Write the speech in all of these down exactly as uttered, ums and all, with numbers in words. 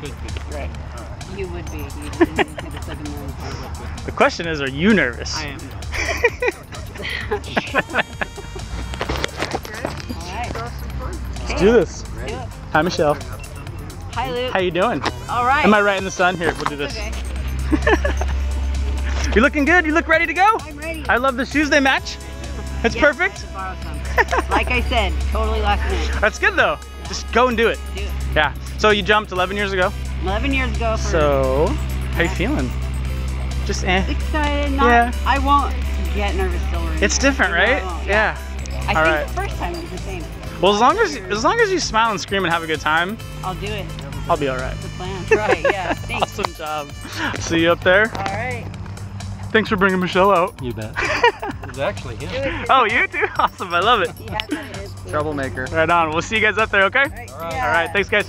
should be. Right. You would be. You would be the second one. The question is, are you nervous? I am. Alright. Let's do this. Do it. Hi, Michelle. Hi, Luke. How you doing? All right. Am I right in the sun? Here, we'll do this. Okay. You're looking good. You look ready to go. I'm ready. I love the shoes. They match. It's Yes, perfect. I had to borrow some. Like I said, totally last minute. That's good though. Just go and do it. Do it. Yeah. So you jumped eleven years ago. eleven years ago. For So how you feeling? Just eh. excited. Not, Yeah. I won't get nervous still. Right It's now. different, You know, I right? won't, Yeah. I think All right. the first time it was the same. Well, as long as as long as you smile and scream and have a good time, I'll do it. I'll be all right. The plan. Right. Yeah. Thanks. Awesome job. See you up there. All right. Thanks for bringing Michelle out. You bet. It was actually him. Oh, you too? Awesome. I love it. He has that in his food. Troublemaker. Right on. We'll see you guys up there, okay? All right. All right. Yeah. All right. Thanks, guys.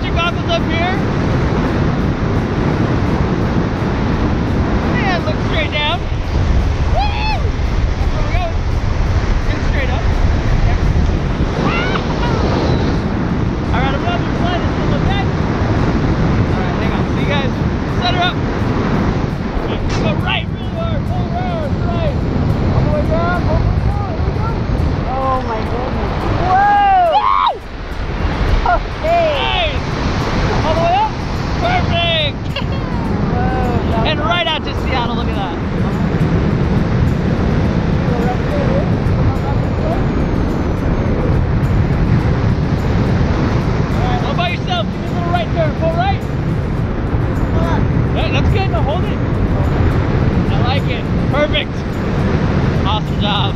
Put your goggles up here. And look straight down. Woo! That's where we're going. And straight up. Alright, I'm going to slide this little bit. Alright, hang on. See you guys. Set her up. Okay, go right, really hard. Pull around, right. All the way down. All the way down. Here we go. Oh my goodness. Whoa! Hey. Nice! All the way up. Perfect. Whoa, And right out to Seattle. Look at that. Alright, all by yourself. Give me a little right turn. Pull right. Yeah, that's good. Now hold it. I like it. Perfect. Awesome job.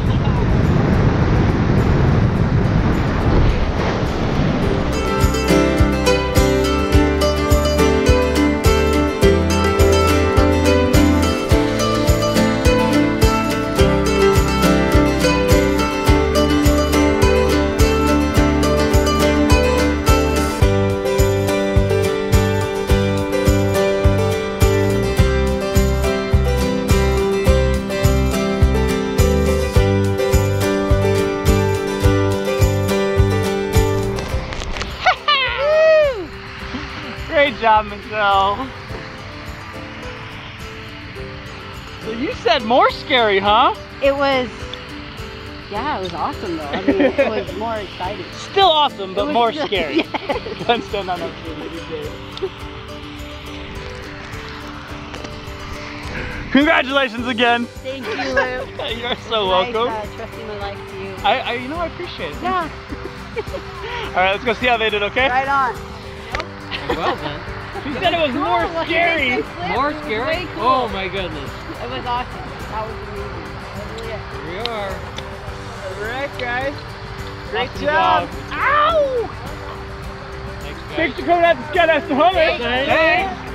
Great job, Michelle. So you said more scary, huh? It was, yeah, it was awesome though. I mean, it was more exciting. Still awesome, but was more still- scary. Yes. Go and stand on that tree. You did. Congratulations again. Thank you, Lou. You're so welcome. Nice, uh, trusting my life to you. I, I, you know, I appreciate it. Yeah, All right, let's go see how they did. Okay? right on. Well then. She said it was more Cool. scary. It was flip. More It was scary? way cool. Oh my goodness. It was awesome. That was amazing. That was really it. Here we are. All right, guys. Great Awesome job. job. Ow! Thanks, guys. Thanks for coming out to Skydive Sahara. Thanks. Thanks.